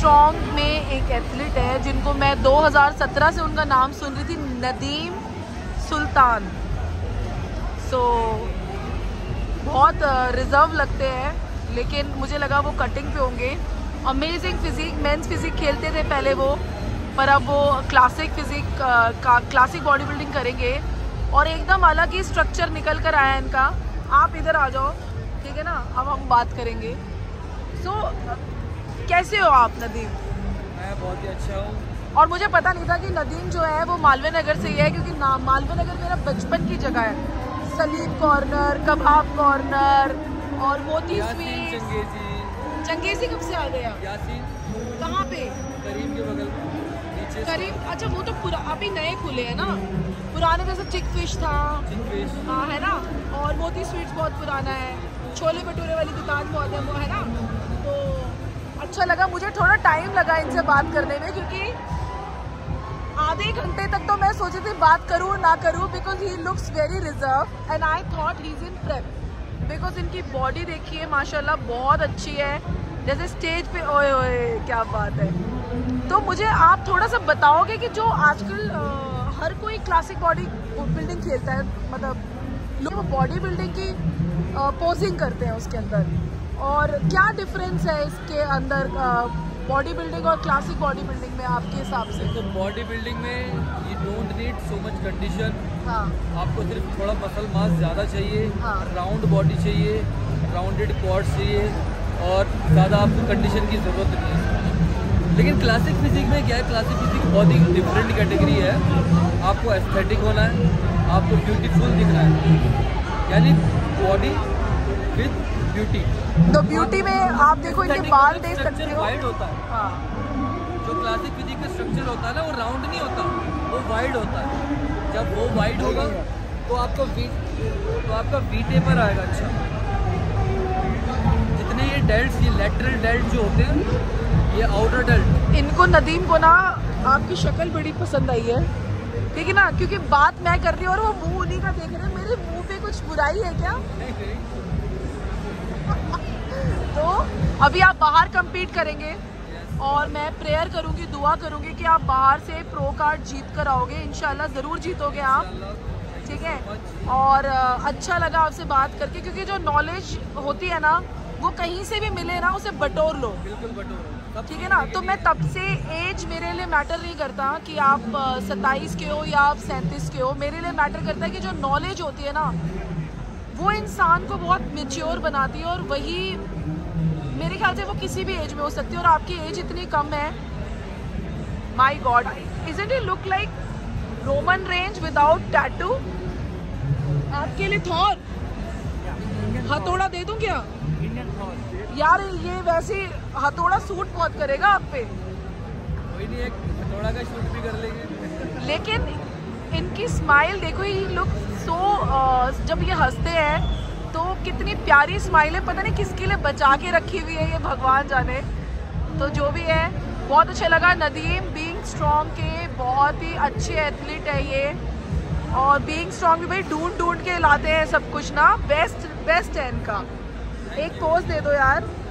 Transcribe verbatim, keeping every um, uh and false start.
Strong में एक athlete है जिनको मैं दो हज़ार सत्रह से उनका नाम सुन रही थी, नदीम सुल्तान। सो so, बहुत रिजर्व लगते हैं लेकिन मुझे लगा वो कटिंग पे होंगे। अमेजिंग फिजिक, मेंस फिजिक खेलते थे पहले वो, पर अब वो क्लासिक फिजिक का क्लासिक बॉडी बिल्डिंग करेंगे और एकदम अलग ही स्ट्रक्चर निकल कर आया इनका। आप इधर आ जाओ, ठीक है ना, अब हम बात करेंगे। सो so, कैसे हो आप नदीम? मैं बहुत ही अच्छा हूँ। और मुझे पता नहीं था कि नदीम जो है वो मालवीय नगर से ही है, क्योंकि नाम मालवीय नगर मेरा बचपन की जगह है। सलीम कॉर्नर, कबाब कॉर्नर और मोती स्वीट्स। चंगेजी चंगेजी कब से आ गया? यासीन कहाँ पे? करीम के बगल में नीचे करीम। अच्छा, वो तो पूरा अभी नए खुले हैं ना, पुराने जैसे चिक फिश था, चिक फिश हाँ है ना, और मोती स्वीट्स बहुत पुराना है, छोले भटूरे वाली दुकान बहुत है वो, है ना। तो अच्छा लगा, मुझे थोड़ा टाइम लगा इनसे बात करने में, क्योंकि आधे घंटे तक तो मैं सोची थी बात करूँ ना करूँ, because he looks very reserve and I thought he is in prep, because इनकी बॉडी देखिए माशाल्लाह बहुत अच्छी है, जैसे स्टेज पे ओए ओए क्या बात है। तो मुझे आप थोड़ा सा बताओगे कि जो आजकल हर कोई क्लासिक बॉडी बिल्डिंग खेलता है, मतलब लोग बॉडी बिल्डिंग की पोजिंग करते हैं उसके अंदर, और क्या डिफरेंस है इसके अंदर बॉडी बिल्डिंग और क्लासिक बॉडी बिल्डिंग में आपके हिसाब से? तो बॉडी बिल्डिंग में you don't need so much condition. हाँ, आपको सिर्फ थोड़ा मसल मास ज़्यादा चाहिए, हाँ, राउंड बॉडी चाहिए, राउंडेड क्वाड्स चाहिए, और ज़्यादा आपको कंडीशन की ज़रूरत नहीं है। लेकिन क्लासिक फिजिक में क्या है, क्लासिक फिजिक बहुत ही डिफरेंट कैटेगरी है। आपको एस्थेटिक होना है, आपको ब्यूटीफुल दिखना है, यानी बॉडी विद ब्यूटी। तो ब्यूटी में आप देखो इनके बाल देख सकते हो, वाइड होता है। हाँ, जो क्लासिक फिजिक का स्ट्रक्चर होता है ना, वो राउंड नहीं होता, वो वाइड होता है। जब वो वाइड होगा तो आपका वी तो आपका वी टेपर आएगा। अच्छा, जितने ये डेल्ट्स, ये लेटरल डेल्ट जो होते हैं, ये आउटर डेल्ट। इनको नदीम को ना आपकी शक्ल बड़ी पसंद आई है, ठीक है ना, क्योंकि बात मैं कर रही हूँ और वो मुंह उन्हीं का देख रहे हैं। मेरे मुंह पे कुछ बुराई है क्या? तो अभी आप बाहर compete करेंगे और मैं प्रेयर करूंगी, दुआ करूंगी कि आप बाहर से प्रो कार्ड जीत कर आओगे, इंशाल्लाह ज़रूर जीतोगे आप, ठीक है। और अच्छा लगा आपसे बात करके, क्योंकि जो नॉलेज होती है ना, वो कहीं से भी मिले ना, उसे बटोर लो, बिल्कुल बटोर, ठीक है ना। तो मैं तब से एज मेरे लिए मैटर नहीं करता कि आप सत्ताईस के हो या आप सैंतीस के हो, मेरे लिए मैटर करता है कि जो नॉलेज होती है ना, वो इंसान को बहुत मैच्योर बनाती है, और वही मेरे ख्याल से वो किसी भी एज में हो सकती है। और आपकी एज इतनी कम है, my god, isn't it look like Roman range without tattoo? आपके लिए थॉर हथौड़ा दे दूं क्या? यार ये वैसे हथौड़ा सूट बहुत करेगा आप पे। कोई नहीं, एक हथौड़ा का शूट भी कर लेंगे। लेकिन इनकी स्माइल देखो, ये लुक सो, जब ये हंसते हैं तो कितनी प्यारी स्माइल है, पता नहीं किसके लिए बचा के रखी हुई है ये, भगवान जाने। तो जो भी है, बहुत अच्छा लगा। नदीम बीइंग स्ट्रॉन्ग के बहुत ही अच्छे एथलीट है ये, और बीइंग स्ट्रॉन्ग भी भाई ढूंढ ढूंढ के लाते हैं सब कुछ ना, बेस्ट बेस्ट है इनका। एक पोज दे दो यार।